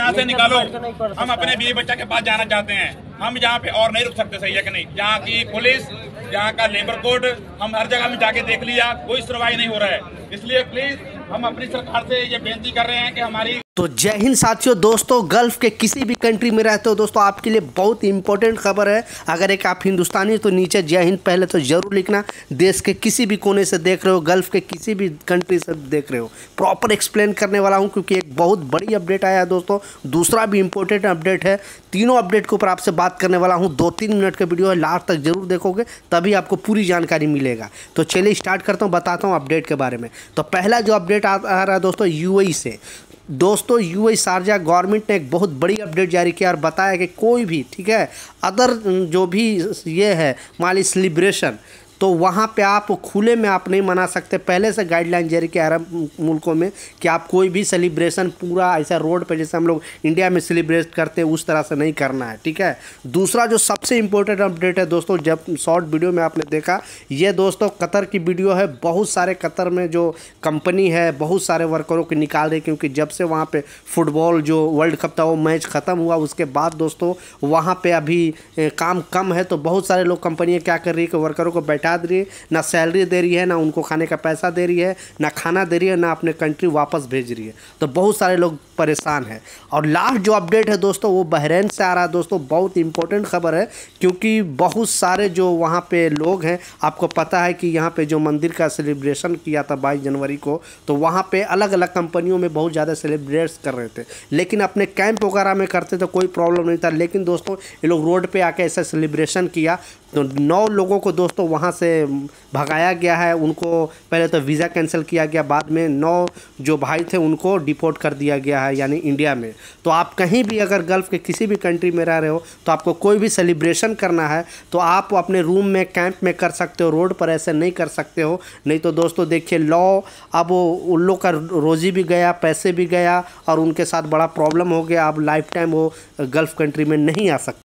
यहाँ से निकालो। हम अपने बीवी बच्चा के पास जाना चाहते हैं, हम यहाँ पे और नहीं रुक सकते। सही है कि नहीं? यहाँ की पुलिस, यहाँ का लेबर कोड, हम हर जगह में जाके देख लिया, कोई सुनवाई नहीं हो रहा है। इसलिए प्लीज हम अपनी सरकार से ये बेनती कर रहे हैं कि हमारी। तो जय हिंद साथियों। दोस्तों, गल्फ के किसी भी कंट्री में रहते हो दोस्तों, आपके लिए बहुत इंपॉर्टेंट खबर है। अगर एक आप हिंदुस्तानी तो नीचे जय हिंद पहले तो जरूर लिखना। देश के किसी भी कोने से देख रहे हो, गल्फ के किसी भी कंट्री से देख रहे हो, प्रॉपर एक्सप्लेन करने वाला हूं क्योंकि एक बहुत बड़ी अपडेट आया है दोस्तों। दूसरा भी इंपॉर्टेंट अपडेट है। तीनों अपडेट के ऊपर आपसे बात करने वाला हूँ। 2-3 मिनट का वीडियो है, लास्ट तक जरूर देखोगे तभी आपको पूरी जानकारी मिलेगा। तो चलिए स्टार्ट करता हूँ, बताता हूँ अपडेट के बारे में। तो पहला जो अपडेट आ रहा है दोस्तों यूएई से। दोस्तों, यूएई शारजा गवर्नमेंट ने एक बहुत बड़ी अपडेट जारी किया और बताया कि कोई भी, ठीक है, अदर जो भी ये है माली सेलिब्रेशन, तो वहाँ पे आप खुले में आप नहीं मना सकते। पहले से गाइडलाइन जारी किया अरब मुल्कों में कि आप कोई भी सेलिब्रेशन पूरा ऐसा रोड पे जैसे हम लोग इंडिया में सेलिब्रेट करते हैं उस तरह से नहीं करना है, ठीक है। दूसरा जो सबसे इम्पोर्टेंट अपडेट है दोस्तों, जब शॉर्ट वीडियो में आपने देखा, ये दोस्तों कतर की वीडियो है। बहुत सारे कतर में जो कंपनी है बहुत सारे वर्करों को निकाल रही, क्योंकि जब से वहाँ पर फुटबॉल जो वर्ल्ड कप था वो मैच ख़त्म हुआ, उसके बाद दोस्तों वहाँ पर अभी काम कम है। तो बहुत सारे लोग कंपनियाँ क्या कर रही है कि वर्करों को बैठा दे रही है, ना सैलरी दे रही है, ना उनको खाने का पैसा दे रही है, ना खाना दे रही है, ना अपने कंट्री वापस भेज रही है। तो बहुत सारे लोग परेशान हैं। और लास्ट जो अपडेट है दोस्तों वो बहरीन से आ रहा है दोस्तों। बहुत इंपॉर्टेंट खबर है क्योंकि बहुत सारे जो वहाँ पे लोग हैं, आपको पता है कि यहाँ पे जो मंदिर का सेलिब्रेशन किया था 22 जनवरी को, तो वहाँ पे अलग अलग कंपनियों में बहुत ज़्यादा सेलिब्रेट कर रहे थे, लेकिन अपने कैंप वगैरह में करते तो कोई प्रॉब्लम नहीं था। लेकिन दोस्तों ये लोग रोड पे आके ऐसा सेलिब्रेशन किया तो 9 लोगों को दोस्तों वहाँ से भगाया गया है। उनको पहले तो वीज़ा कैंसिल किया गया, बाद में 9 जो भाई थे उनको डिपोर्ट कर दिया गया है, यानी इंडिया में। तो आप कहीं भी अगर गल्फ़ के किसी भी कंट्री में रह रहे हो तो आपको कोई भी सेलिब्रेशन करना है तो आप अपने रूम में कैंप में कर सकते हो, रोड पर ऐसे नहीं कर सकते हो। नहीं तो दोस्तों देखिए लॉ, अब उन लोग का रोज़ी भी गया, पैसे भी गया और उनके साथ बड़ा प्रॉब्लम हो गया। अब लाइफ टाइम वो गल्फ़ कंट्री में नहीं आ सकते।